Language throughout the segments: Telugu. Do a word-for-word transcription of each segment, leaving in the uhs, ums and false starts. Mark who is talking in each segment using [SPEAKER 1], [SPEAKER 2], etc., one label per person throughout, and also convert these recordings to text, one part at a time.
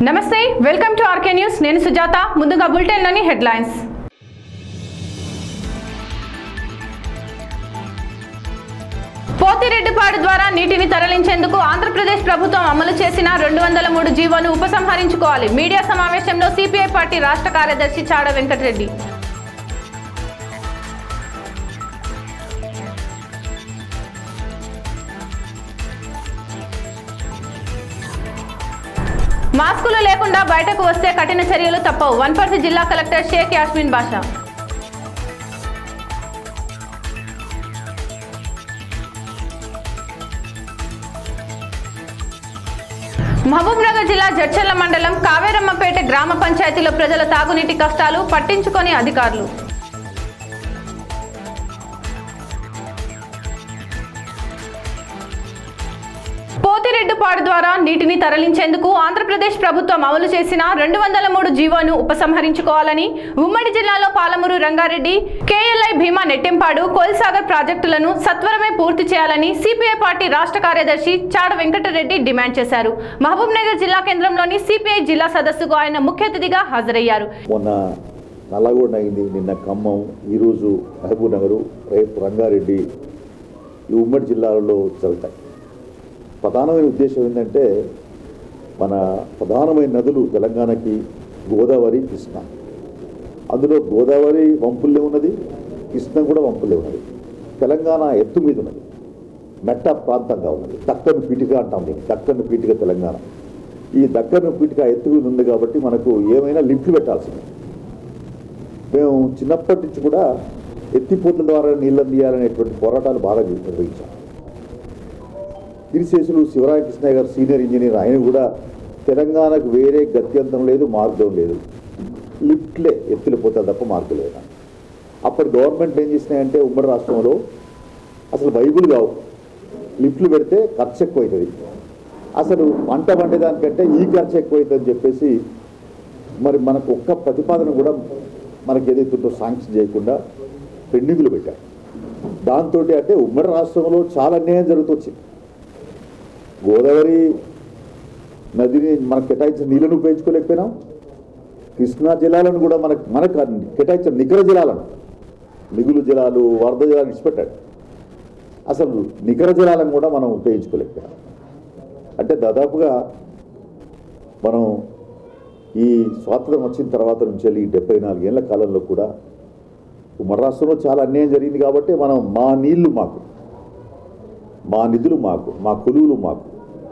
[SPEAKER 1] నమస్తే వెల్కమ్ టు ఆర్కే న్యూస్ నేను సుజాత ముందుగా బులెటిన్ లోని హెడ్లైన్స్ పోతిరెడ్డిపాడు ద్వారా నీటిని తరలించేందుకు ఆంధ్రప్రదేశ్ ప్రభుత్వం అమలు చేసిన రెండు వందల మూడు జీవోను ఉపసంహరించుకోవాలి మీడియా సమావేశంలో సిపిఐ పార్టీ రాష్ట్ర కార్యదర్శి చాడ వెంకటరెడ్డి మాస్కులు లేకుండా బయటకు వస్తే కఠిన చర్యలు తప్పవు వనపర్తి జిల్లా కలెక్టర్ షేక్ యాస్మిన్ బాషా మహబూబ్నగర్ జిల్లా జడ్చర్ల మండలం కావేరమ్మపేట గ్రామ పంచాయతీలో ప్రజల తాగునీటి కష్టాలు పట్టించుకొని అధికారులు పోతిరెడ్డిపాడు ద్వారా నీటిని తరలించేందుకు ఆంధ్రప్రదేశ్ ప్రభుత్వం అమలు చేసిన రెండు వందల మూడు జీవోను ఉపసంహరించుకోవాలని ఉమ్మడి జిల్లాలో పాలమూరు రంగారెడ్డి కేఎల్ఐ భీమా నెట్టెంపాడు కోల్సాగర్ ప్రాజెక్టులను సత్వరమే పూర్తి చేయాలని సిపిఐ పార్టీ రాష్ట్ర కార్యదర్శి చాడ వెంకటరెడ్డి డిమాండ్ చేశారు మహబూబ్నగర్ జిల్లా కేంద్రంలోని సిపిఐ జిల్లా సదస్సుకు ఆయన ముఖ్య అతిథిగా హాజరయ్యారు.
[SPEAKER 2] మొన్న నల్లగొండ అయింది, నిన్న ఖమ్మం, ఈరోజు మహబూబ్నగర్, రేపు రంగారెడ్డి ఈ ఉమ్మడి జిల్లాలలో జరుగుతాయి. ప్రధానమైన ఉద్దేశం ఏంటంటే మన ప్రధానమైన నదులు తెలంగాణకి గోదావరి, కృష్ణ. అందులో గోదావరి వంపుల్లే ఉన్నది, కృష్ణ కూడా వంపుల్లే ఉన్నది. తెలంగాణ ఎత్తు మీద ఉన్నది, మెట్ట ప్రాంతంగా ఉన్నది. దక్కను పీఠిక అంటాం దీన్ని, దక్కను పీఠిక తెలంగాణ. ఈ దక్కను పీఠిక ఎత్తు మీద ఉంది కాబట్టి మనకు ఏమైనా లిఫ్ట్లు పెట్టాల్సింది. మేము చిన్నప్పటి నుంచి కూడా ఎత్తిపోతల ద్వారా నీళ్ళని తీయాలనేటువంటి పోరాటాలు బాగా నిర్వహించాం. గిరిశేషులు శివరామకృష్ణయ్య గారు సీనియర్ ఇంజనీర్, ఆయన కూడా తెలంగాణకు వేరే గత్యంతరం లేదు, మార్గం లేదు, లిఫ్ట్లే ఎత్తులు పోతారు తప్ప మార్గం లేదు. అప్పటి గవర్నమెంట్ ఏం చేసినాయంటే ఉమ్మడి రాష్ట్రంలో అసలు బైబుల్ కావు, లిఫ్ట్లు పెడితే ఖర్చు ఎక్కువ అవుతుంది, అసలు పంట పండేదానికంటే ఈ ఖర్చు ఎక్కువ అవుతుందని చెప్పేసి మరి మనకు ఒక్క ప్రతిపాదన కూడా మనకి ఏదైతుందో శాంక్షన్ చేయకుండా పెండింగ్లు పెట్టారు. దాంతో అంటే ఉమ్మడి రాష్ట్రంలో చాలా అన్యాయం జరుగుతొచ్చింది. గోదావరి నదిని మనకు కేటాయించిన నీళ్ళను ఉపయోగించుకోలేకపోయినాం, కృష్ణా జలాలను కూడా మనకు మనకు కేటాయించిన నికర జలాలను, మిగులు జలాలు, వరద జలాలు ఇచ్చిపెట్టాడు. అసలు నికర జలాలను కూడా మనం ఉపయోగించుకోలేకపోయినాం. అంటే దాదాపుగా మనం ఈ స్వాతంత్రం వచ్చిన తర్వాత నుంచి వెళ్ళి డెబ్బై నాలుగేళ్ల కాలంలో కూడా ఉమ్మడి రాష్ట్రంలో చాలా అన్యాయం జరిగింది. కాబట్టి మనం మా నీళ్లు మాకు, మా నిధులు మాకు, మా కొలువులు మాకు,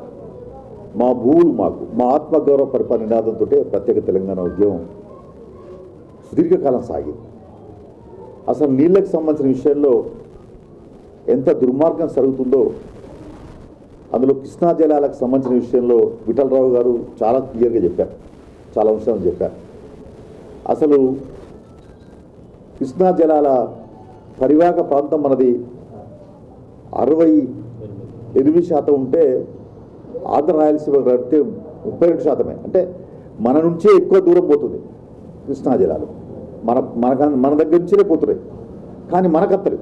[SPEAKER 2] మా భూములు మాకు, మా ఆత్మగౌరవ పరిపాలన నినాదంతో ప్రత్యేక తెలంగాణ ఉద్యమం సుదీర్ఘకాలం సాగింది. అసలు నీళ్ళకి సంబంధించిన విషయంలో ఎంత దుర్మార్గం జరుగుతుందో అందులో కృష్ణా జలాలకు సంబంధించిన విషయంలో విఠలరావు గారు చాలా క్లియర్గా చెప్పారు, చాలా అంశాలు చెప్పారు. అసలు కృష్ణా జలాల పరివాహక ప్రాంతం మనది అరవై ఎనిమిది శాతం ఉంటే ఆంధ్ర రాయలసీమ కడితే ముప్పై రెండు శాతమే. అంటే మన నుంచే ఎక్కువ దూరం పోతుంది కృష్ణా జలాలు, మన మన మన దగ్గర నుంచే పోతున్నాయి, కానీ మనకత్తలు.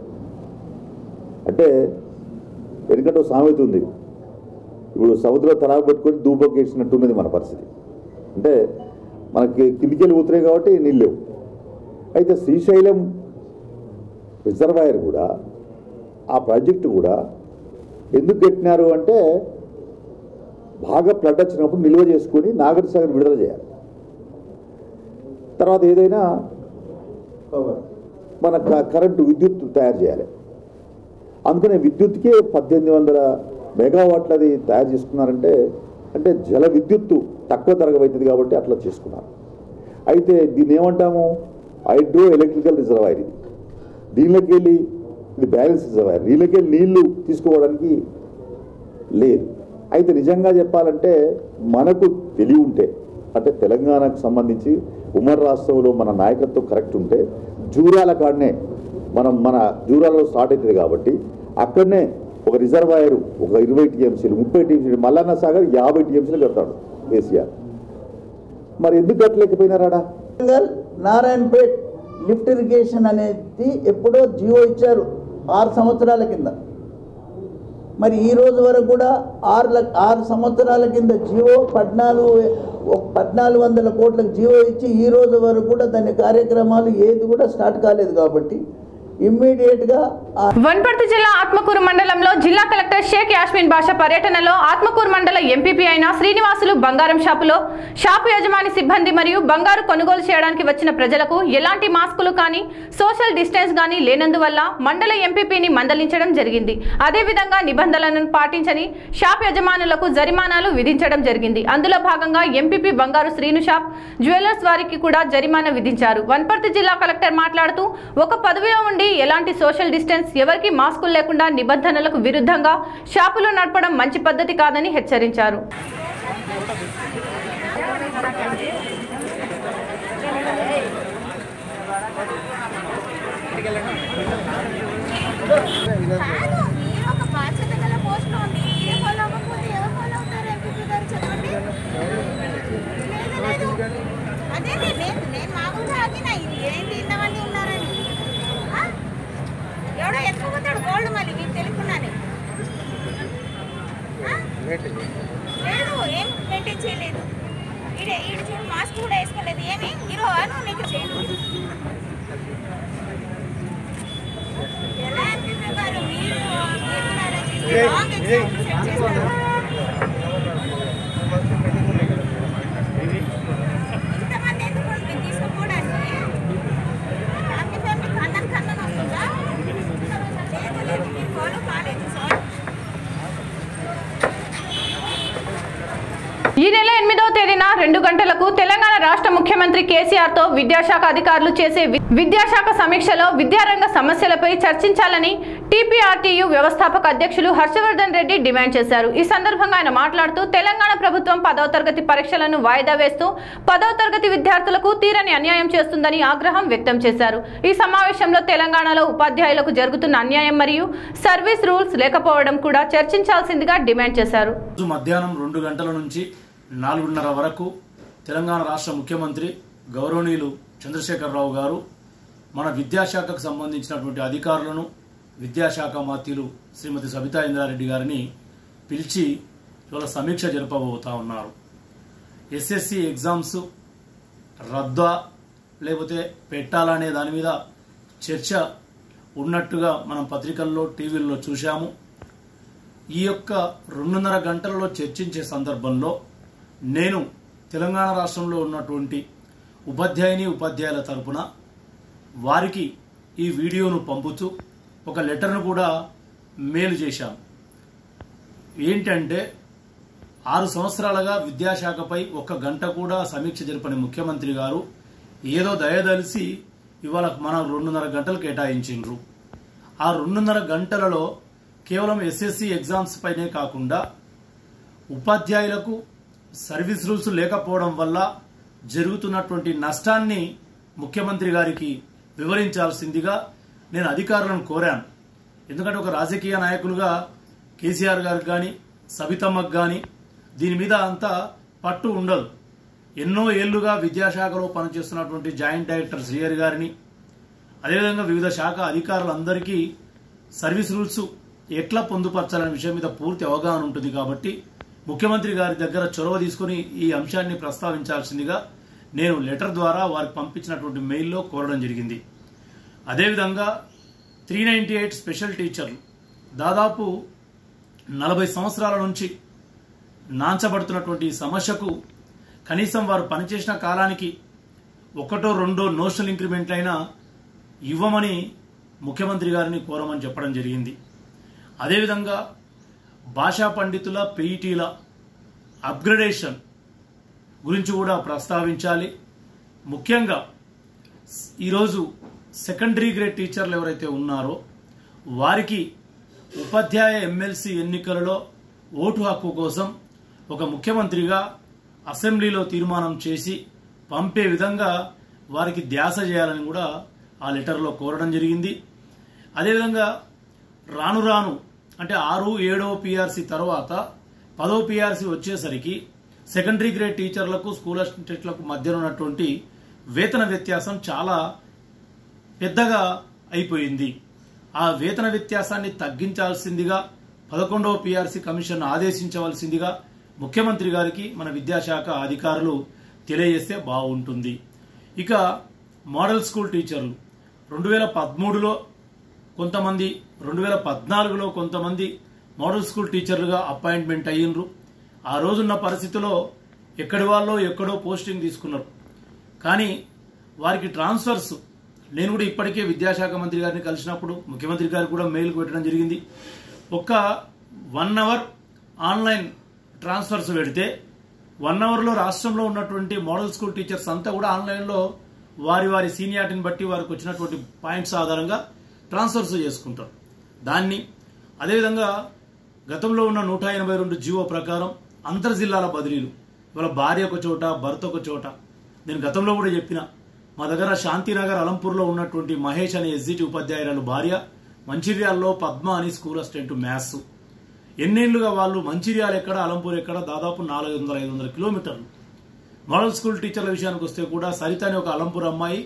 [SPEAKER 2] అంటే ఎందుకంటే సామెత ఉంది, ఇప్పుడు సముద్రం తలాగు పెట్టుకొని దూపకేసినట్టున్నది మన పరిస్థితి. అంటే మనకి కిందికెళ్ళి పోతున్నాయి కాబట్టి నీళ్ళు లేవు. అయితే శ్రీశైలం రిజర్వాయర్ కూడా, ఆ ప్రాజెక్టు కూడా ఎందుకు కట్టినారు అంటే బాగా ఫ్లడ్ వచ్చినప్పుడు నిల్వ చేసుకొని నాగార్జున సాగర్ విడుదల చేయాలి, తర్వాత ఏదైనా మన కరెంటు విద్యుత్ తయారు చేయాలి. అందుకనే విద్యుత్కే పద్దెనిమిది వందల మెగావాట్లది తయారు చేసుకున్నారంటే అంటే జల విద్యుత్తు తక్కువ ధరకు అవుతుంది కాబట్టి అట్లా చేసుకున్నారు. అయితే దీన్ని ఏమంటాము, హైడ్రో ఎలక్ట్రికల్ రిజర్వాయర్. ఇది దీనిలోకి వెళ్ళి ఇది బ్యాలెన్స్ రిజర్వాయర్, దీనిలోకి వెళ్ళి నీళ్లు తీసుకోవడానికి లేదు. అయితే నిజంగా చెప్పాలంటే మనకు తెలివి ఉంటే, అంటే తెలంగాణకు సంబంధించి ఉమ్మడి రాష్ట్రంలో మన నాయకత్వం కరెక్ట్ ఉంటే జూరాల కాడనే మనం మన జూరాలలో స్టార్ట్ అవుతుంది కాబట్టి అక్కడనే ఒక రిజర్వాయర్ ఒక ఇరవై టీఎంసీలు ముప్పై టీఎంసీలు మల్లన్న సాగర్ యాభై టీఎంసీలు కడతాడు కేసీఆర్. మరి ఎందుకు కట్టలేకపోయినారాడా?
[SPEAKER 3] నారాయణపేట్ లిఫ్ట్ ఇరిగేషన్ అనేది ఎప్పుడో జియో ఇచ్చారు ఆరు సంవత్సరాల కింద. మరి ఈ రోజు వరకు కూడా ఆరు లక్ష ఆరు సంవత్సరాల కింద జియో పద్నాలుగు పద్నాలుగు వందల కోట్లకు జియో ఇచ్చి ఈ రోజు వరకు కూడా దాని కార్యక్రమాలు ఏది కూడా స్టార్ట్ కాలేదు. కాబట్టి ఇమ్మీడియట్ గా
[SPEAKER 1] వనపర్తి జిల్లా ఆత్మకూరు మండలంలో జిల్లా కలెక్టర్ షేక్ యాస్మిన్ బాషా పర్యటనలో ఆత్మకూరు మండల ఎంపీపీ అయిన శ్రీనివాసులు బంగారం షాపులో షాపు యజమాని సిబ్బంది మరియు బంగారు కొనుగోలు చేయడానికి వచ్చిన ప్రజలకు ఎలాంటి మాస్కులు కానీ సోషల్ డిస్టెన్స్ కానీ లేనందువల్ల మండల ఎంపీపీని మందలించడం జరిగింది. అదేవిధంగా నిబంధనలను పాటించని షాప్ యజమానులకు జరిమానాలు విధించడం జరిగింది. అందులో భాగంగా ఎంపీపీ బంగారు శ్రీను షాప్ జ్యువెలర్స్ వారికి కూడా జరిమానా విధించారు. వనపర్తి జిల్లా కలెక్టర్ మాట్లాడుతూ ఒక పదవిలో ఉండి ఎలాంటి సోషల్ డిస్టెన్స్ ఎవరికి మాస్కులు లేకుండా నిబంధనలకు విరుద్ధంగా షాపులు నడపడం మంచి పద్ధతి కాదని హెచ్చరించారు.
[SPEAKER 4] ఎవడో ఎత్తుకుపోతాడు గోల్డ్ మళ్ళీ మీకు తెలుసుకున్నాను. లేదు ఏం మెయింటైన్ చేయలేదు. ఈడ ఈడ చూడు మాస్క్ కూడా వేసుకోలేదు. ఏమి ఈరోజు నువ్వు నీకు చేయలేదు. ఎలా అనిపిస్తున్నారు మీరు? ఇంతమంది ఎందుకు తీసుకుపోవడానికి ఫ్యామిలీ ఫ్యామిలీ కన్నన్ కన్నన్ వస్తుందా?
[SPEAKER 1] ఈ నెల ఎనిమిదవ తేదీన రెండు గంటలకు తెలంగాణ రాష్ట్ర ముఖ్యమంత్రి కేసీఆర్ తో విద్యాశాఖ అధికారులు చేసే విద్యాశాఖ సమీక్షలో విద్యారంగ సమస్యలపై చర్చించాలని టీపీఆర్టీయూ వ్యవస్థాపక అధ్యక్షులు హర్షవర్ధన్ రెడ్డి డిమాండ్ చేశారు. ఈ సందర్భంగా ఆయన మాట్లాడుతూ తెలంగాణ ప్రభుత్వం పదవ తరగతి పరీక్షలను వాయిదా వేస్తూ పదవ తరగతి విద్యార్థులకు తీరని అన్యాయం చేస్తుందని ఆగ్రహం వ్యక్తం చేశారు. ఈ సమావేశంలో తెలంగాణలో ఉపాధ్యాయులకు జరుగుతున్న అన్యాయం మరియు సర్వీస్ రూల్స్ లేకపోవడం కూడా చర్చించాల్సిందిగా డిమాండ్ చేశారు.
[SPEAKER 5] మధ్యాహ్నం రెండు గంటల నుంచి నాలుగున్నర వరకు తెలంగాణ రాష్ట్ర ముఖ్యమంత్రి గౌరవనీయులు చంద్రశేఖరరావు గారు మన విద్యాశాఖకు సంబంధించినటువంటి అధికారులను విద్యాశాఖ మంత్రులు శ్రీమతి సబితా ఇంద్రారెడ్డి గారిని పిలిచి ఇవాళ సమీక్ష జరపబోతా ఉన్నారు. ఎస్ఎస్సి ఎగ్జామ్స్ రద్దా లేకపోతే పెట్టాలనే దాని మీద చర్చ ఉన్నట్టుగా మనం పత్రికల్లో టీవీల్లో చూశాము. ఈ యొక్క రెండున్నర గంటలలో చర్చించే సందర్భంలో నేను తెలంగాణ రాష్ట్రంలో ఉన్నటువంటి ఉపాధ్యాయుని ఉపాధ్యాయుల తరపున వారికి ఈ వీడియోను పంపుతూ ఒక లెటర్ను కూడా మెయిల్ చేశాం. ఏంటంటే ఆరు సంవత్సరాలుగా విద్యాశాఖపై ఒక్క గంట కూడా సమీక్ష జరపని ముఖ్యమంత్రి గారు ఏదో దయదలిసి ఇవాళ మనం రెండున్నర గంటలు కేటాయించిండ్రు. ఆ రెండున్నర గంటలలో కేవలం ఎస్ఎస్సి ఎగ్జామ్స్ పైనే కాకుండా ఉపాధ్యాయులకు సర్వీస్ రూల్స్ లేకపోవడం వల్ల జరుగుతున్నటువంటి నష్టాన్ని ముఖ్యమంత్రి గారికి వివరించాల్సిందిగా నేను అధికారులను కోరాను. ఎందుకంటే ఒక రాజకీయ నాయకులుగా కేసీఆర్ గారికి కానీ సబితమ్మకు కానీ దీని మీద అంత పట్టు ఉండదు. ఎన్నో ఏళ్లుగా విద్యాశాఖలో పనిచేస్తున్నటువంటి జాయింట్ డైరెక్టర్ శ్రీహరి గారిని అదేవిధంగా వివిధ శాఖ అధికారులందరికీ సర్వీస్ రూల్స్ ఎట్లా పొందుపరచాలనే విషయం మీద పూర్తి అవగాహన ఉంటుంది. కాబట్టి ముఖ్యమంత్రి గారి దగ్గర చొరవ తీసుకుని ఈ అంశాన్ని ప్రస్తావించాల్సిందిగా నేను లెటర్ ద్వారా వారికి పంపించినటువంటి మెయిల్లో కోరడం జరిగింది. అదేవిధంగా త్రీ నైంటీ ఎయిట్ స్పెషల్ టీచర్లు దాదాపు నలభై సంవత్సరాల నుంచి నాంచబడుతున్నటువంటి సమస్యకు కనీసం వారు పనిచేసిన కాలానికి ఒకటో రెండో నోషనల్ ఇంక్రిమెంట్ అయినా ఇవ్వమని ముఖ్యమంత్రి గారిని కోరమని చెప్పడం జరిగింది. అదేవిధంగా భాషా పండితుల పీఈటీల అప్గ్రేడేషన్ గురించి కూడా ప్రస్తావించాలి. ముఖ్యంగా ఈరోజు సెకండరీ గ్రేడ్ టీచర్లు ఎవరైతే ఉన్నారో వారికి ఉపాధ్యాయ ఎమ్మెల్సీ ఎన్నికలలో ఓటు హక్కు కోసం ఒక ముఖ్యమంత్రిగా అసెంబ్లీలో తీర్మానం చేసి పంపే విధంగా వారికి ధ్యాస చేయాలని కూడా ఆ లెటర్లో కోరడం జరిగింది. అదేవిధంగా రాను రాను అంటే ఆరు ఏడవ పిఆర్సీ తర్వాత పదో పిఆర్సీ వచ్చేసరికి సెకండరీ గ్రేడ్ టీచర్లకు స్కూల్ అసిస్టెంట్లకు మధ్య ఉన్నటువంటి వేతన వ్యత్యాసం చాలా పెద్దగా అయిపోయింది. ఆ వేతన వ్యత్యాసాన్ని తగ్గించాల్సిందిగా పదకొండవ పీఆర్సీ కమిషన్ ఆదేశించవలసిందిగా ముఖ్యమంత్రి గారికి మన విద్యాశాఖ అధికారులు తెలియజేస్తే బాగుంటుంది. ఇక మోడల్ స్కూల్ టీచర్లు రెండు వేల పదమూడులో కొంతమంది, రెండు వేల పద్నాలుగులో కొంతమంది మోడల్ స్కూల్ టీచర్లుగా అపాయింట్మెంట్ అయ్యిండ్రు. ఆ రోజున్న పరిస్థితిలో ఎక్కడి వాళ్ళో ఎక్కడో పోస్టింగ్ తీసుకున్నారు. కానీ వారికి ట్రాన్స్ఫర్స్, నేను కూడా ఇప్పటికే విద్యాశాఖ మంత్రి గారిని కలిసినప్పుడు ముఖ్యమంత్రి గారికి కూడా మెయిల్ పెట్టడం జరిగింది. ఒక్క వన్ అవర్ ఆన్లైన్ ట్రాన్స్ఫర్స్ పెడితే వన్ అవర్లో రాష్ట్రంలో ఉన్నటువంటి మోడల్ స్కూల్ టీచర్స్ అంతా కూడా ఆన్లైన్లో వారి వారి సీనియారిటీని బట్టి వారికి వచ్చినటువంటి పాయింట్స్ ఆధారంగా ట్రాన్స్ఫర్స్ చేసుకుంటారు. దాన్ని అదేవిధంగా గతంలో ఉన్న నూట ఎనభై రెండు జీవో ప్రకారం అంతర్ జిల్లాల బదిలీలు, ఇవాళ భార్య ఒక చోట, భర్త ఒక చోట. నేను గతంలో కూడా చెప్పిన, మా దగ్గర శాంతినగర్ అలంపూర్లో ఉన్నటువంటి మహేష్ అనే ఎస్జిటి ఉపాధ్యాయురాలు భార్య మంచిర్యాలలో పద్మ అని స్కూల్ అసిస్టెంట్ మ్యాథ్స్. ఎన్నేళ్లుగా వాళ్ళు మంచిర్యాల ఎక్కడ, అలంపూర్ ఎక్కడ, దాదాపు నాలుగు వందల ఐదు వందల కిలోమీటర్లు. మోడల్ స్కూల్ టీచర్ల విషయానికి వస్తే కూడా సరిత అని ఒక అలంపూర్ అమ్మాయి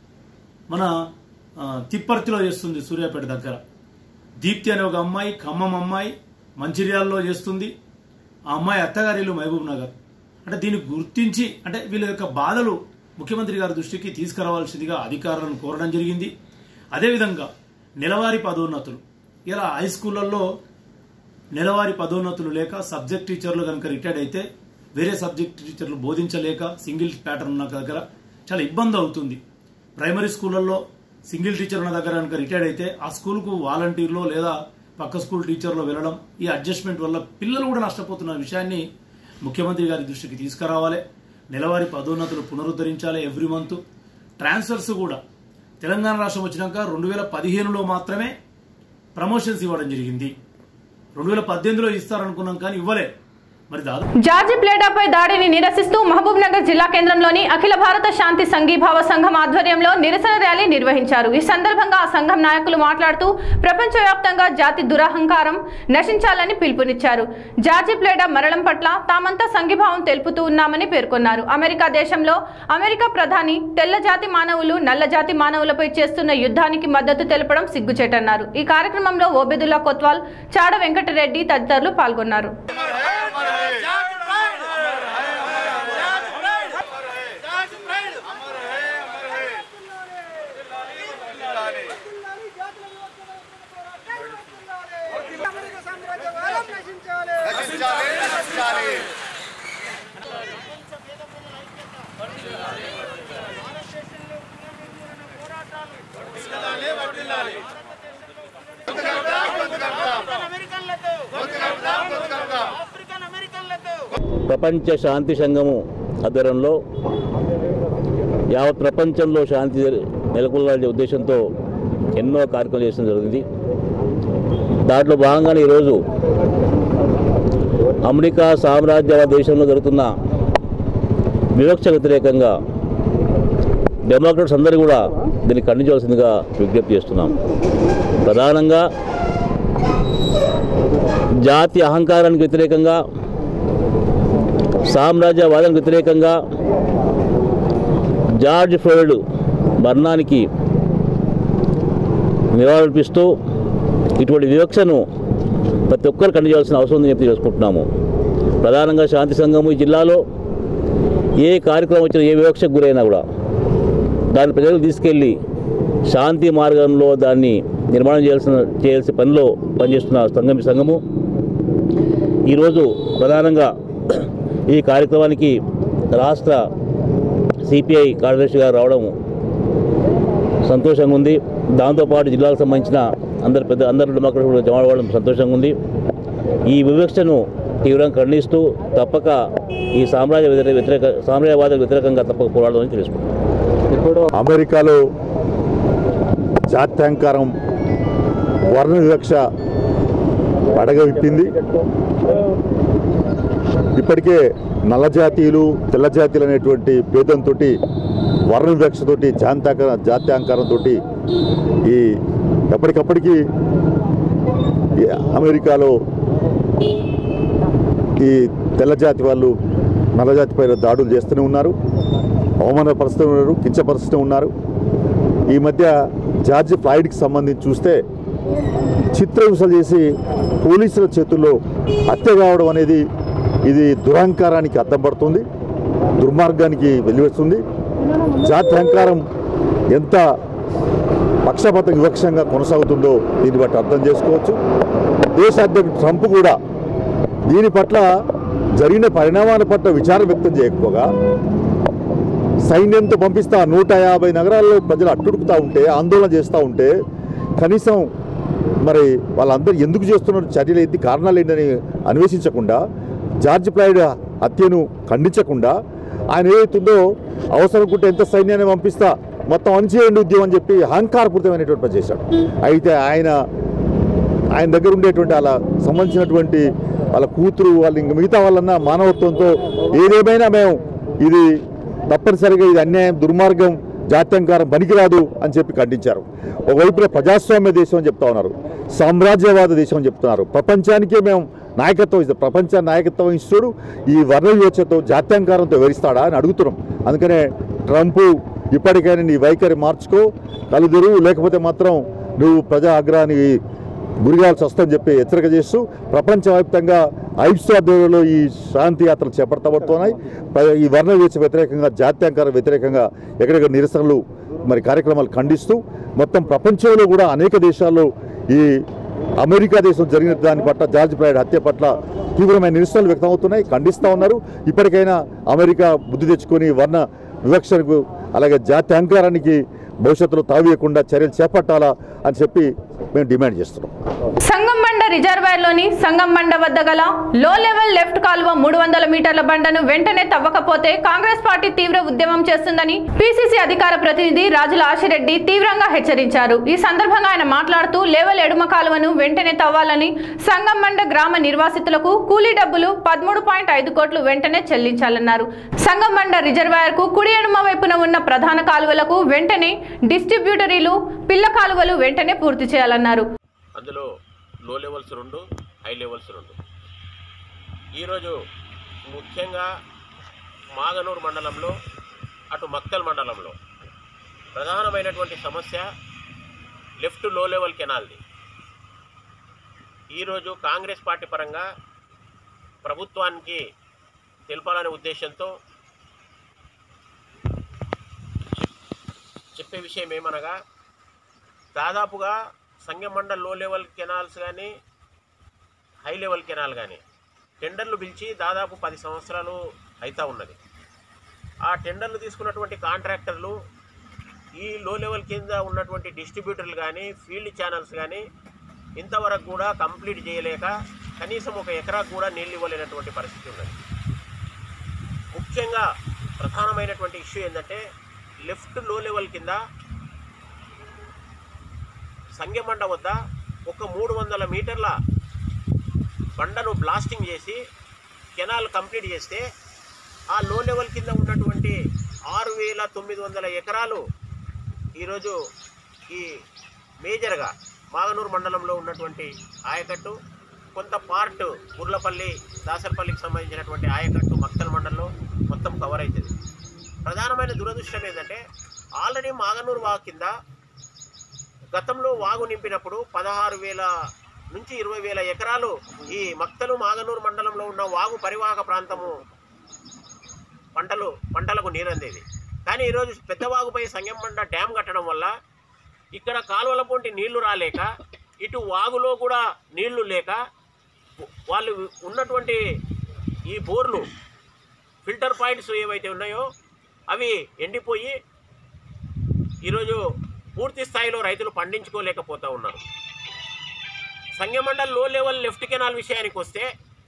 [SPEAKER 5] మన తిప్పర్తిలో చేస్తుంది, సూర్యాపేట దగ్గర. దీప్తి అనే ఒక అమ్మాయి ఖమ్మం అమ్మాయి మంచిర్యాలలో చేస్తుంది. ఆ అమ్మాయి అత్తగారిల్లు మహబూబ్ నగర్. అంటే దీన్ని గుర్తించి, అంటే వీళ్ళ యొక్క బాధలు ముఖ్యమంత్రి గారి దృష్టికి తీసుకురావాల్సిందిగా అధికారులను కోరడం జరిగింది. అదేవిధంగా నెలవారీ పదోన్నతులు, ఇలా హై స్కూళ్లలో నెలవారీ పదోన్నతులు లేక సబ్జెక్ట్ టీచర్లు కనుక రిటైర్డ్ అయితే వేరే సబ్జెక్ట్ టీచర్లు బోధించలేక సింగిల్ ప్యాటర్న్ ఉన్న దగ్గర చాలా ఇబ్బంది అవుతుంది. ప్రైమరీ స్కూళ్లలో సింగిల్ టీచర్ ఉన్న దగ్గర కనుక రిటైర్డ్ అయితే ఆ స్కూల్కు వాలంటీర్లో లేదా పక్క స్కూల్ టీచర్లో వెళ్ళడం, ఈ అడ్జస్ట్మెంట్ వల్ల పిల్లలు కూడా నష్టపోతున్న విషయాన్ని ముఖ్యమంత్రి గారి దృష్టికి తీసుకురావాలి. నెలవారీ పదోన్నతులు పునరుద్ధరించాలి ఎవ్రీ మంత్. ట్రాన్స్ఫర్స్ కూడా తెలంగాణ రాష్ట్రం వచ్చినాక రెండు వేల పదిహేనులో మాత్రమే ప్రమోషన్స్ ఇవ్వడం జరిగింది. రెండు వేల పద్దెనిమిదిలో ఇస్తారనుకున్నాం కానీ ఇవ్వలే. మరి దాదాపు
[SPEAKER 1] జార్జి ప్లేడాపై దాడిని నిరసిస్తూ మహబూబ్ నగర్ జిల్లా కేంద్రంలోని అఖిల భారత శాంతి సంఘీభావ సంఘం ఆధ్వర్యంలో నిరసన ర్యాలీ నిర్వహించారు. ఈ సందర్భంగా ఆ సంఘం నాయకులు మాట్లాడుతూ ప్రపంచవ్యాప్తంగా జాతి దురహంకారం నశించాలని పిలుపునిచ్చారు. జార్జి ప్లేడా మరణం పట్ల తామంతా సంఘీభావం తెలుపుతూ ఉన్నామని పేర్కొన్నారు. అమెరికా దేశంలో అమెరికా ప్రధాని తెల్ల జాతి మానవులు నల్ల జాతి మానవులపై చేస్తున్న యుద్ధానికి మద్దతు తెలపడం సిగ్గుచేటన్నారు. ఈ కార్యక్రమంలో ఓబెదుల్లా కొత్వాల్, చాడ వెంకటరెడ్డి తదితరులు పాల్గొన్నారు.
[SPEAKER 6] ప్రపంచ శాంతి సంఘము ఆధ్వర్యంలో యావత్ ప్రపంచంలో శాంతి నెలకొల్పాలనే ఉద్దేశంతో ఎన్నో కార్యక్రమాలు చేయడం జరిగింది. దాంట్లో భాగంగానే ఈరోజు అమెరికా సామ్రాజ్యవాద దేశంలో జరుగుతున్న వివక్ష వ్యతిరేకంగా డెమోక్రాట్స్ అందరూ కూడా దీన్ని ఖండించవలసిందిగా విజ్ఞప్తి చేస్తున్నాం. ప్రధానంగా జాతి అహంకారానికి వ్యతిరేకంగా, సామ్రాజ్యవాదానికి వ్యతిరేకంగా జార్జ్ ఫ్లాయిడ్ మరణానికి నివాళులర్పిస్తూ ఇటువంటి వివక్షను ప్రతి ఒక్కరు ఖండించాల్సిన అవసరం ఉందని చెప్పి చేసుకుంటున్నాము. ప్రధానంగా శాంతి సంఘము ఈ జిల్లాలో ఏ కార్యక్రమం వచ్చినా, ఏ వివక్షకు గురైనా కూడా దాన్ని ప్రజలకు తీసుకెళ్ళి శాంతి మార్గంలో దాన్ని నిర్మాణం చేయాల్సిన చేయాల్సిన పనిలో పనిచేస్తున్న సంఘం సంఘము ఈరోజు ప్రధానంగా ఈ కార్యక్రమానికి రాష్ట్ర సిపిఐ కార్యదర్శి గారు రావడం సంతోషంగా ఉంది. దాంతోపాటు జిల్లాకు సంబంధించిన అందరు పెద్ద అందరు డెమోక్రాట్స్ కూడా జమ అవ్వడం సంతోషంగా ఉంది. ఈ వివక్షను తీవ్రంగా ఖండిస్తూ తప్పక ఈ సామ్రాజ్య వ్యతిరేక సామ్రాజ్యవాద వ్యతిరేకంగా తప్పక పోరాడమని తెలుసుకుంటాం.
[SPEAKER 2] ఇప్పుడు అమెరికాలో జాత్యంకారం, వర్ణ వివక్ష పడగవిప్పింది. ఇప్పటికే నల్ల జాతీయులు, తెల్ల జాతీయులు అనేటువంటి భేదంతో, వర్ణ వివక్షతోటి, జాత్యాంక జాత్యాంకారంతో ఈ ఎప్పటికప్పటికీ అమెరికాలో ఈ తెల్ల జాతి వాళ్ళు నల్ల జాతి పైన దాడులు చేస్తూనే ఉన్నారు, అవమానపరుస్తూ ఉన్నారు, కించపరుస్తూ ఉన్నారు. ఈ మధ్య జార్జ్ ఫ్లాయిడ్కి సంబంధించి చూస్తే చిత్రహింసలు చేసి పోలీసుల చేతుల్లో హత్య కావడం అనేది ఇది దురహంకారానికి అద్దం పడుతుంది, దుర్మార్గానికి వెలివేస్తుంది. జాత్యహంకారం ఎంత పక్షపాత వివక్షంగా కొనసాగుతుందో దీన్ని బట్టి అర్థం చేసుకోవచ్చు. దేశ అధ్యక్షుడు ట్రంప్ కూడా దీని పట్ల జరిగిన పరిణామాల పట్ల విచారం వ్యక్తం చేయకపోగా సైన్యంతో పంపిస్తా నూట యాభై నగరాల్లో ప్రజలు అట్టుడుకుతూ ఉంటే, ఆందోళన చేస్తూ ఉంటే కనీసం మరి వాళ్ళందరూ ఎందుకు చేస్తున్నారు, చర్యలు ఏంటి, కారణాలు ఏంటని అన్వేషించకుండా, జార్జ్ ఫ్లాయిడ్ హత్యను ఖండించకుండా ఆయన ఏదైతుందో అవసరం ఉంటే ఎంత సైన్యాన్ని పంపిస్తా మొత్తం అణిచేయండి ఉద్యమం అని చెప్పి అహంకారపూరితమైనటువంటి పని చేశాడు. అయితే ఆయన ఆయన దగ్గర ఉండేటువంటి అలా సంబంధించినటువంటి వాళ్ళ కూతురు వాళ్ళు ఇంక మిగతా వాళ్ళన్నా మానవత్వంతో ఏదేమైనా మేము ఇది తప్పనిసరిగా ఇది అన్యాయం, దుర్మార్గం, జాత్యంకారం పనికిరాదు అని చెప్పి ఖండించారు. ఒకవైపున ప్రజాస్వామ్య దేశం అని చెప్తా ఉన్నారు, సామ్రాజ్యవాద దేశం అని చెప్తున్నారు. ప్రపంచానికే మేము నాయకత్వం ఇస్తాం, ప్రపంచ నాయకత్వం ఇస్తాడు, ఈ వర్ణ వివక్షతో జాత్యంకారంతో వివరిస్తాడా అని అడుగుతున్నాం. అందుకనే ట్రంప్ ఇప్పటికైనా నీ వైఖరి మార్చుకో, కలుదురు, లేకపోతే మాత్రం నువ్వు ప్రజా ఆగ్రహానికి గురిగాల్సి వస్తుందని చెప్పి హెచ్చరిక చేస్తూ ప్రపంచవ్యాప్తంగా ఐదు ఆధ్వర్యంలో ఈ శాంతి యాత్రలు చేపట్టబడుతున్నాయి. ఈ వర్ణ వివక్ష వ్యతిరేకంగా, జాత్యంకార వ్యతిరేకంగా ఎక్కడెక్కడ నిరసనలు మరి కార్యక్రమాలు ఖండిస్తూ మొత్తం ప్రపంచంలో కూడా అనేక దేశాల్లో ఈ అమెరికా దేశం జరిగిన దాని పట్ల, జార్జ్ ఫ్లాయిడ్ హత్య పట్ల తీవ్రమైన నిరసనలు వ్యక్తమవుతున్నాయి, ఖండిస్తూ ఉన్నారు. ఇప్పటికైనా అమెరికా బుద్ధి తెచ్చుకొని వర్ణ వివక్షకు అలాగే జాత్యంకారానికి భవిష్యత్తులో తావీయకుండా చర్యలు చేపట్టాలా అని చెప్పి మేము డిమాండ్ చేస్తున్నాం.
[SPEAKER 1] సంగంబండ రిజర్వాయర్లోని సంగంబండ వద్ద గల లో లెవెల్ లెఫ్ట్ కాలువ మూడు వందల మీటర్ల బండను వెంటనే తవ్వకపోతే కాంగ్రెస్ పార్టీ తీవ్ర ఉద్యమం చేస్తుందని పిసిసి అధికార ప్రతినిధి రాజుల ఆశిరెడ్డి తీవ్రంగా హెచ్చరించారు. ఈ సందర్భంగా ఆయన మాట్లాడుతూ లేవల్ ఎడుమ కాలువను వెంటనే తవ్వాలని, సంగంబండ గ్రామ నిర్వాసితులకు కూలీ డబ్బులు పదమూడు పాయింట్ ఐదు కోట్లు వెంటనే చెల్లించాలన్నారు. సంగంబండ రిజర్వాయర్ కు కుడి ఎడుమ వైపున ఉన్న ప్రధాన కాలువలకు వెంటనే డిస్ట్రిబ్యూటరీలు, పిల్ల కాలువలు వెంటనే పూర్తి చేయాలన్నారు.
[SPEAKER 7] అందులో లో లెవెల్స్ రెండు, హై లెవెల్స్ రెండు. ఈరోజు ముఖ్యంగా మాగనూరు మండలంలో, అటు మక్తల్ మండలంలో ప్రధానమైనటువంటి సమస్య లెఫ్ట్ లో లెవెల్ కెనాల్ది. ఈరోజు కాంగ్రెస్ పార్టీ పరంగా ప్రభుత్వానికి తెలపాలనే ఉద్దేశంతో చెప్పే విషయం ఏమనగా, దాదాపుగా సంగమండల్ లో లెవెల్ కెనాల్స్ కానీ, హై లెవెల్ కెనాల్ కానీ టెండర్లు పిలిచి దాదాపు పది సంవత్సరాలు అవుతూ ఉన్నది. ఆ టెండర్లు తీసుకున్నటువంటి కాంట్రాక్టర్లు ఈ లో లెవెల్ కింద ఉన్నటువంటి డిస్ట్రిబ్యూటర్లు కానీ, ఫీల్డ్ ఛానల్స్ కానీ ఇంతవరకు కూడా కంప్లీట్ చేయలేక కనీసం ఒక ఎకరాకు కూడా నీళ్ళు ఇవ్వలేనటువంటి పరిస్థితి ఉన్నది. ముఖ్యంగా ప్రధానమైనటువంటి ఇష్యూ ఏంటంటే, లెఫ్ట్ లో లెవెల్ కింద సంగమండ వద్ద ఒక మూడు వందల మీటర్ల బండను బ్లాస్టింగ్ చేసి కెనాల్ కంప్లీట్ చేస్తే ఆ లో లెవెల్ కింద ఉన్నటువంటి ఆరు వేల తొమ్మిది వందల ఎకరాలు ఈరోజు ఈ మేజర్గా మాగనూరు మండలంలో ఉన్నటువంటి ఆయకట్టు, కొంత పార్ట్ ఉర్లపల్లి, దాసరపల్లికి సంబంధించినటువంటి ఆయకట్టు మక్తల్ మండలంలో మొత్తం కవర్ అవుతుంది. ప్రధానమైన దురదృష్టం ఏంటంటే, ఆల్రెడీ మాగనూరు వాగు కింద గతంలో వాగు నింపినప్పుడు పదహారు వేల నుంచి ఇరవై వేల ఎకరాలు ఈ మక్తలు మాగనూరు మండలంలో ఉన్న వాగు పరివాహక ప్రాంతము పంటలు పంటలకు నీరందేది. కానీ ఈరోజు పెద్దవాగుపై సంగమండ డ్యామ్ కట్టడం వల్ల ఇక్కడ కాలువల పొంటి నీళ్లు రాలేక, ఇటు వాగులో కూడా నీళ్లు లేక, వాళ్ళు ఉన్నటువంటి ఈ బోర్లు ఫిల్టర్ పాయింట్స్ ఏవైతే ఉన్నాయో అవి ఎండిపోయి ఈరోజు పూర్తి స్థాయిలో రైతులు పండించుకోలేకపోతూ ఉన్నారు. సంగమండల్ లో లెవెల్ లెఫ్ట్ కెనాల్ విషయానికి వస్తే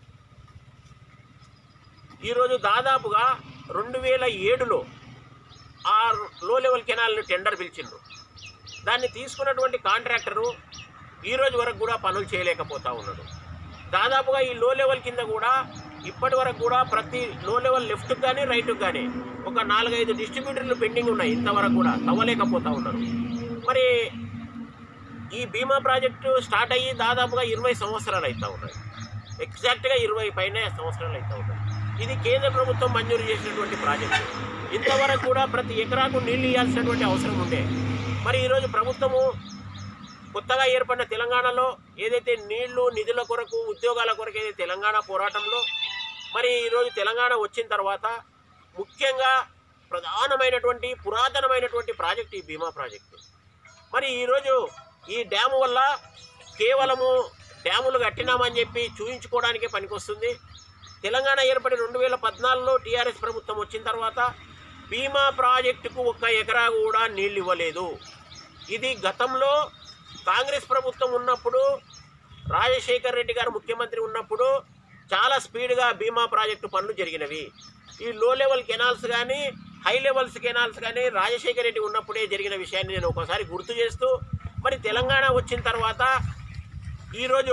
[SPEAKER 7] ఈరోజు దాదాపుగా రెండు వేల ఏడులో ఆ లో లెవెల్ కెనాల్ని టెండర్ పిలిచిండ్రు. దాన్ని తీసుకున్నటువంటి కాంట్రాక్టరు ఈరోజు వరకు కూడా పనులు చేయలేకపోతూ ఉన్నాడు. దాదాపుగా ఈ లో లెవెల్ కింద కూడా ఇప్పటి వరకు కూడా ప్రతి లో లెవెల్ లెఫ్ట్కి కానీ రైట్కి కానీ ఒక నాలుగైదు డిస్ట్రిబ్యూటర్లు పెండింగ్ ఉన్నాయి, ఇంతవరకు కూడా తవ్వలేకపోతూ ఉన్నారు. మరి ఈ బీమా ప్రాజెక్టు స్టార్ట్ అయ్యి దాదాపుగా ఇరవై సంవత్సరాలు అవుతూ ఉన్నాయి, ఎగ్జాక్ట్గా ఇరవై పైన సంవత్సరాలు అవుతూ ఉన్నాయి. ఇది కేంద్ర ప్రభుత్వం మంజూరు చేసినటువంటి ప్రాజెక్టు. ఇంతవరకు కూడా ప్రతి ఎకరాకు నీళ్ళు ఇవ్వాల్సినటువంటి అవసరం ఉండే. మరి ఈరోజు ప్రభుత్వము కొత్తగా ఏర్పడిన తెలంగాణలో ఏదైతే నీళ్లు నిధుల కొరకు ఉద్యోగాల కొరకు ఏదైతే తెలంగాణ పోరాటంలో మరి ఈరోజు తెలంగాణ వచ్చిన తర్వాత ముఖ్యంగా ప్రధానమైనటువంటి పురాతనమైనటువంటి ప్రాజెక్ట్ ఈ భీమా ప్రాజెక్టు. మరి ఈరోజు ఈ డ్యాము వల్ల కేవలము డ్యాములు కట్టినామని చెప్పి చూయించుకోవడానికే పనికొస్తుంది. తెలంగాణ ఏర్పడి రెండు వేల పద్నాలుగులో టీఆర్ఎస్ ప్రభుత్వం వచ్చిన తర్వాత భీమా ప్రాజెక్టుకు ఒక్క ఎకరా కూడా నీళ్ళు ఇవ్వలేదు. ఇది గతంలో కాంగ్రెస్ ప్రభుత్వం ఉన్నప్పుడు రాజశేఖర్ రెడ్డి గారు ముఖ్యమంత్రి ఉన్నప్పుడు చాలా స్పీడ్గా భీమా ప్రాజెక్టు పనులు జరిగినవి. ఈ లో లెవెల్ కెనాల్స్ కానీ హై లెవెల్స్ కెనాల్స్ కానీ రాజశేఖర్ రెడ్డి ఉన్నప్పుడే జరిగిన విషయాన్ని నేను ఒకసారి గుర్తు చేస్తూ మరి తెలంగాణ వచ్చిన తర్వాత ఈరోజు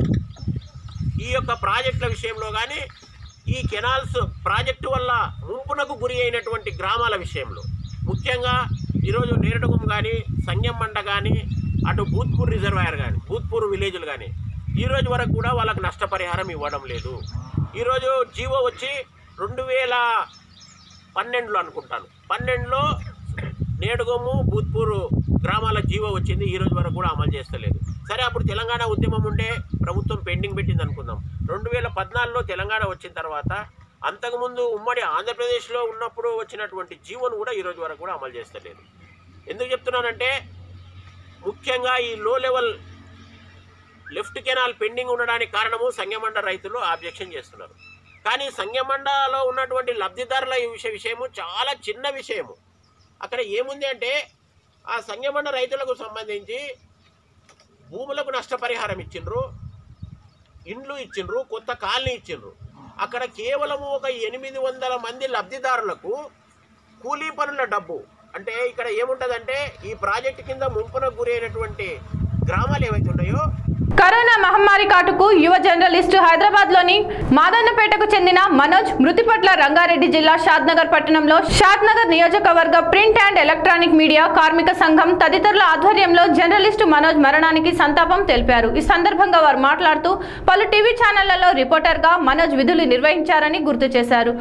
[SPEAKER 7] ఈ యొక్క ప్రాజెక్టుల విషయంలో కానీ ఈ కెనాల్స్ ప్రాజెక్టు వల్ల ముంపునకు గురి అయినటువంటి గ్రామాల విషయంలో ముఖ్యంగా ఈరోజు నేరడుగుం కానీ సంగెంమండ కానీ అటు భూత్పూర్ రిజర్వాయర్ కానీ భూత్పూర్ విలేజ్లు కానీ ఈరోజు వరకు కూడా వాళ్ళకు నష్టపరిహారం ఇవ్వడం లేదు. ఈరోజు జీవో వచ్చి రెండు వేల పన్నెండులో అనుకుంటాను పన్నెండులో నేడుగొమ్ము భూత్పూర్ గ్రామాల జీవో వచ్చింది. ఈరోజు వరకు కూడా అమలు చేస్తలేదు. సరే అప్పుడు తెలంగాణ ఉద్యమం ఉండే ప్రభుత్వం పెండింగ్ పెట్టింది అనుకుందాం. రెండు వేల పద్నాలుగులో తెలంగాణ వచ్చిన తర్వాత అంతకుముందు ఉమ్మడి ఆంధ్రప్రదేశ్లో ఉన్నప్పుడు వచ్చినటువంటి జీవోను కూడా ఈరోజు వరకు కూడా అమలు చేస్తలేదు. ఎందుకు చెప్తున్నానంటే ముఖ్యంగా ఈ low level left canal pending ఉండడానికి కారణము సంగెమండ రైతులు ఆబ్జెక్షన్ చేస్తున్నారు. కానీ సంగెమండలో ఉన్నటువంటి లబ్ధిదారుల ఈ విషయ విషయము చాలా చిన్న విషయము. అక్కడ ఏముంది అంటే ఆ సంగెమండ రైతులకు సంబంధించి భూములకు నష్టపరిహారం ఇచ్చిండ్రు, ఇండ్లు ఇచ్చిండ్రు, కొత్త కాలనీ ఇచ్చిండ్రు. అక్కడ కేవలము ఒక ఎనిమిది వందల మంది లబ్ధిదారులకు కూలీ పనుల డబ్బు అంటే ఇక్కడ ఏముంటుందంటే ఈ ప్రాజెక్టు కింద ముంపునకు గురి అయినటువంటి గ్రామాలు ఏవైతే ఉన్నాయో
[SPEAKER 1] కరోనా మహమ్మారి కాటుకు యువ జర్నలిస్టు హైదరాబాద్ లోని మాదన్నపేటకు చెందిన మనోజ్ మృతి పట్ల రంగారెడ్డి జిల్లా షాద్నగర్ పట్టణంలో షాద్నగర్ నియోజకవర్గ ప్రింట్ అండ్ ఎలక్ట్రానిక్ మీడియా కార్మిక సంఘం తదితరుల ఆధ్వర్యంలో జర్నలిస్టు మనోజ్ మరణానికి సంతాపం తెలిపారు. ఈ సందర్భంగా వారు మాట్లాడుతూ పలు టీవీ ఛానళ్లలో రిపోర్టర్ గా మనోజ్ విధులు నిర్వహించారని గుర్తు చేశారు.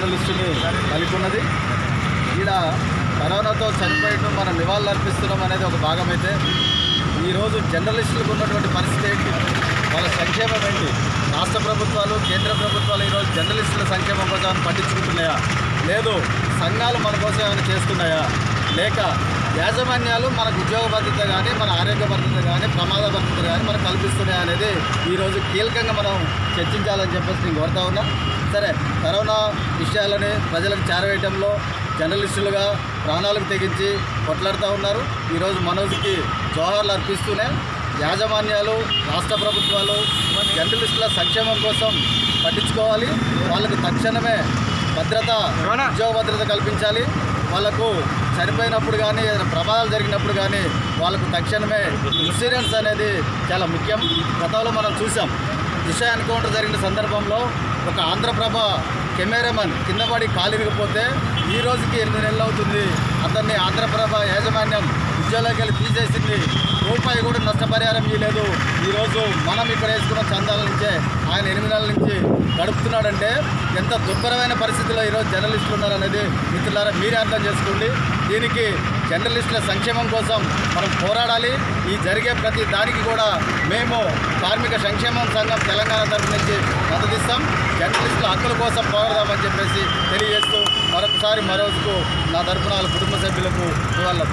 [SPEAKER 8] కరోనాతో చనిపోయడం మనం నివాళులు అర్పిస్తున్నాం అనేది ఒక భాగమైతే ఈరోజు జర్నలిస్టులకు ఉన్నటువంటి పరిస్థితి ఏంటి, వాళ్ళ సంక్షేమం ఏంటి, రాష్ట్ర ప్రభుత్వాలు కేంద్ర ప్రభుత్వాలు ఈరోజు జర్నలిస్టుల సంక్షేమం కోసం పట్టించుకుంటున్నాయా, లేదు సంఘాలు మన కోసం ఏమైనా చేస్తున్నాయా, లేక యాజమాన్యాలు మనకు ఉద్యోగ భద్రత కానీ మన ఆరోగ్య భద్రత కానీ ప్రమాద భద్రత కానీ మనకు కల్పిస్తున్నాయా అనేది ఈరోజు కీలకంగా మనం చర్చించాలని చెప్పేసి నేను కోరుతా ఉన్నా. సరే కరోనా విషయాలని ప్రజలకు చేరవేయడంలో జర్నలిస్టులుగా ప్రాణాలకు తెగించి కొట్లాడుతూ ఉన్నారు. ఈరోజు మనోజ్కి జోహార్లు అర్పిస్తూనే యాజమాన్యాలు రాష్ట్ర ప్రభుత్వాలు జర్నలిస్టుల సంక్షేమం కోసం పట్టించుకోవాలి. వాళ్ళకు తక్షణమే భద్రత ఉద్యోగ భద్రత కల్పించాలి. వాళ్ళకు చనిపోయినప్పుడు కానీ ఏదైనా ప్రమాదాలు జరిగినప్పుడు కానీ వాళ్ళకు తక్షణమే ఇన్సూరెన్స్ అనేది చాలా ముఖ్యం. గతంలో మనం చూసాం దిశ ఎన్కౌంటర్ జరిగిన సందర్భంలో ఒక ఆంధ్రప్రభ కెమెరామన్ కింద పడి కాలిరిగిపోతే ఈ రోజుకి ఎనిమిది నెలలు అవుతుంది. అతన్ని ఆంధ్రప్రభ యాజమాన్యం ఉద్యోగాలకు వెళ్ళి తీసేసింది. రూపాయి కూడా నష్టపరిహారం ఇవ్వలేదు. ఈరోజు మనం ఇక్కడ వేసుకున్న చందాల నుంచే ఆయన ఎనిమిది నెలల నుంచి గడుపుతున్నాడంటే ఎంత దుర్భరమైన పరిస్థితిలో ఈరోజు జర్నలిస్టులు ఉన్నారనేది మిత్రులారా మీరే అర్థం చేసుకోండి. దీనికి జర్నలిస్టుల సంక్షేమం కోసం మనం పోరాడాలి. ఈ జరిగే ప్రతి దానికి కూడా మేము కార్మిక సంక్షేమం సంఘం తెలంగాణ తరఫు నుంచి మద్దతిస్తాం. జర్నలిస్టుల హక్కుల కోసం పోరాడదామని చెప్పేసి తెలియజేస్తూ మరొకసారి మరోజుకు నా తరఫున వాళ్ళ కుటుంబ సభ్యులకు వాళ్ళ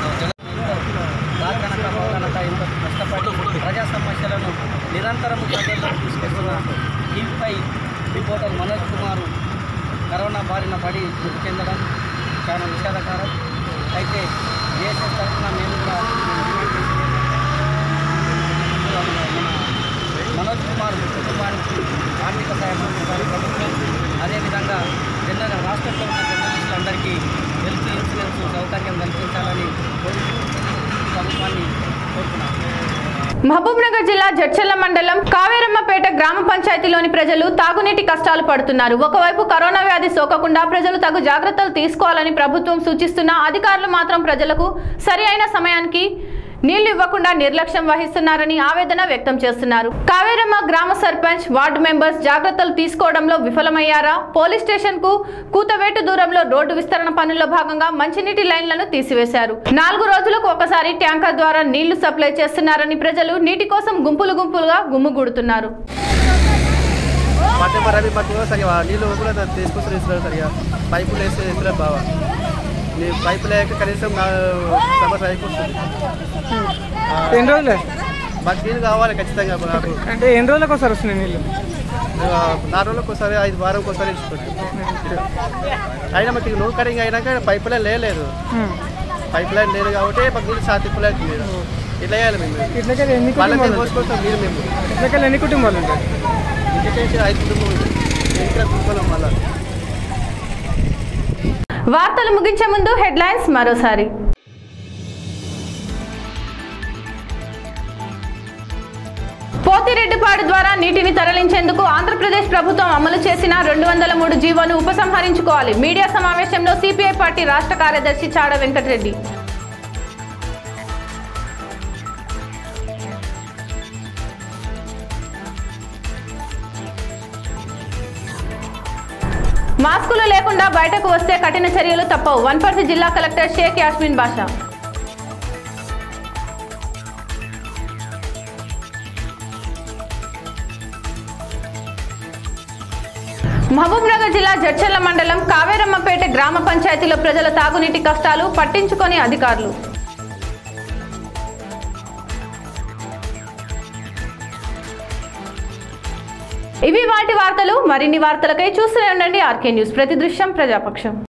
[SPEAKER 9] కష్టపడి ప్రజా సమస్యలను నిరంతరం ప్రజల్లోకి తీసుకొస్తున్న టీవీపై రిపోర్టర్ మనోజ్ కుమార్ కరోనా బారిన పడి మృతి చెందడం చాలా విషాదకరం. అయితే దేశం తరఫున మేము కూడా మనోజ్ కుమార్ కుటుంబానికి ఆర్థిక సహాయం అందించాలి ప్రభుత్వం. అదేవిధంగా జనరల్ రాష్ట్రంలో ఉన్న జర్నలిస్టులందరికీ హెల్త్ ఇన్సూరెన్స్ సౌకర్యం కల్పించాలని ప్రభుత్వాన్ని కోరుతున్నాను.
[SPEAKER 1] మహబూబ్నగర్ జిల్లా జడ్చర్ల మండలం కావేరమ్మపేట గ్రామ పంచాయతీలోని ప్రజలు తాగునీటి కష్టాలు పడుతున్నారు. ఒకవైపు కరోనా వ్యాధి సోకకుండా ప్రజలు తగు జాగ్రత్తలు తీసుకోవాలని ప్రభుత్వం సూచిస్తున్నా అధికారులు మాత్రం ప్రజలకు సరి అయిన సమయానికి నీళ్లు ఇవ్వకుండా నిర్లక్ష్యం వహిస్తున్నారని ఆవేదన వ్యక్తం చేస్తున్నారు. కావేరమ్మ గ్రామ సర్పంచ్ వార్డు మెంబర్స్ జాగ్రత్తలు తీసుకోవడంలో విఫలమయ్యారా? పోలీస్ స్టేషన్ కు కూతవేటు దూరంలో రోడ్డు విస్తరణ పనుల్లో భాగంగా మంచినీటి లైన్లను తీసివేశారు. నాలుగు రోజులకు ఒకసారి ట్యాంకర్ ద్వారా నీళ్లు సప్లై చేస్తున్నారని ప్రజలు నీటి కోసం గుంపులు గుంపులుగా గుమ్ముగూడుతున్నారు.
[SPEAKER 10] మధ్య రవి పట్టుకో సరిగా నీళ్ళు కూడా తీసుకొస్తారు ఇస్తున్నారు సరిగా పైపులు వేస్తే ఇస్తున్నారు బాగా నీ పైపులు లేక కనీసం సమస్య అయిపోతుంది.
[SPEAKER 11] ఎన్ని రోజులే
[SPEAKER 10] మాకు నీళ్ళు కావాలి ఖచ్చితంగా నాకు.
[SPEAKER 11] అంటే ఎన్ని రోజులకు ఒకసారి వస్తున్నాయి నీళ్ళు?
[SPEAKER 10] నాలుగు రోజులకు ఒకసారి ఐదు వారం ఒకసారి ఇస్తుంది. అయినా మాకు నో కటింగ్ అయినాక పైప్ లైన్ లేదు పైప్ లైన్ లేదు కాబట్టి మాకు నీళ్ళు సాతింపు లేదు. ఇట్లా వేయాలి మేము
[SPEAKER 11] ఇట్లకెళ్ళి ఎన్ని కుటుంబాలు
[SPEAKER 10] పోసుకొస్తాం నీళ్ళు మేము
[SPEAKER 11] ఇట్లకెళ్ళి ఎన్ని కుటుంబాలు ఉంటాయి?
[SPEAKER 1] వార్తలు ముగించే ముందు హెడ్లైన్స్ మరోసారి. పోతిరెడ్డిపాడు ద్వారా నీటిని తరలించేందుకు ఆంధ్రప్రదేశ్ ప్రభుత్వం అమలు చేసిన రెండు వందల మూడు జీవోను ఉపసంహరించుకోవాలి. మీడియా సమావేశంలో సిపిఐ పార్టీ రాష్ట్ర కార్యదర్శి చాడ వెంకటరెడ్డి. మాస్కులు లేకుండా బయటకు వస్తే కఠిన చర్యలు తప్పవు. వనపర్తి జిల్లా కలెక్టర్ షేక్ యాస్మిన్ బాషా. మహబూబ్నగర్ జిల్లా జడ్చర్ల మండలం కావేరమ్మపేట గ్రామ పంచాయతీలో ప్రజల తాగునీటి కష్టాలు పట్టించుకొని అధికారులు. ఇవి వాటి వార్తలు. మరిన్ని వార్తలకై చూస్తూనే ఉండండి ఆర్కే న్యూస్. ప్రతి దృశ్యం ప్రజాపక్షం.